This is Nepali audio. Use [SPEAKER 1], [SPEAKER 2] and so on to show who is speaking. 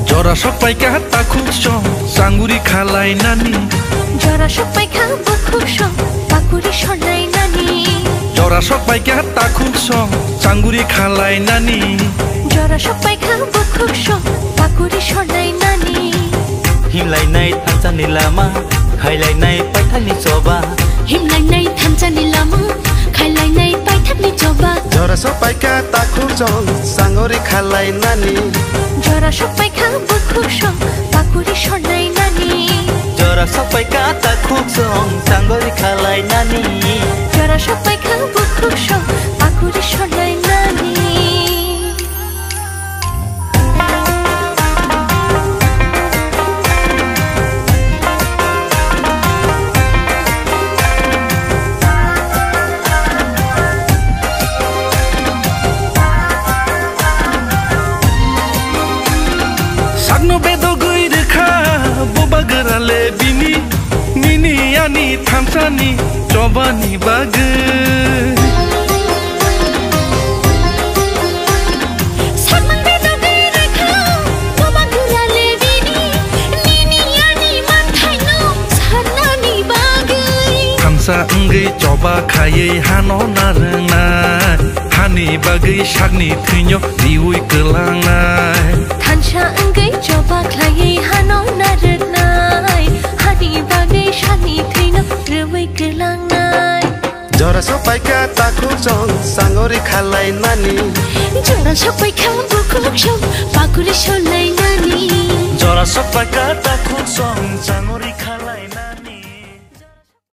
[SPEAKER 1] जरा सपाइका ताखुसं सांगुरी खालाय नानी
[SPEAKER 2] जरा सपाइका बखुसं पाकुरी सनाय नानी
[SPEAKER 1] जरा सपाइका ताखुसं सांगुरी खालाय नानी
[SPEAKER 2] जरा सपाइका बखुसं पाकुरी सनाय नानी
[SPEAKER 3] हिमलायनाय थांसानि लामा खायलायनाय पाइथानि जबा
[SPEAKER 2] हिमलायनाय थांसानि लामा खायलायनाय पाइथानि जबा
[SPEAKER 4] जरा सपाइका ताखुसं सांगुरी खालाय नानी
[SPEAKER 2] जरा सपाइका बखुसं पाकुरी सनाय नानी
[SPEAKER 3] जरा सपाइका ताखुसं सांगुरी खालाय नानी
[SPEAKER 2] जरा सपाइका बखुसं पाकुरी सनाय नानी
[SPEAKER 1] Sakno bedo gui rekha boba gerale bini nini ani thamsani chobani bage
[SPEAKER 2] Sakno bedo gui rekha boba gerale bini nini ani manthaino sanani bage
[SPEAKER 1] thamsa ngai choba khaye hano narna hani bage sakni thino diui kelangnai
[SPEAKER 2] Thansa ngai choba khaye hano narnai hani bage shani thino rwai kelangnai
[SPEAKER 4] जरा सपाइका ताखुसं सांगुरी खालाय नानी
[SPEAKER 2] जरा सपाइका बखुसं पाकुरी सनाय नानी
[SPEAKER 3] जरा सपाइका ताखुसं सांगुरी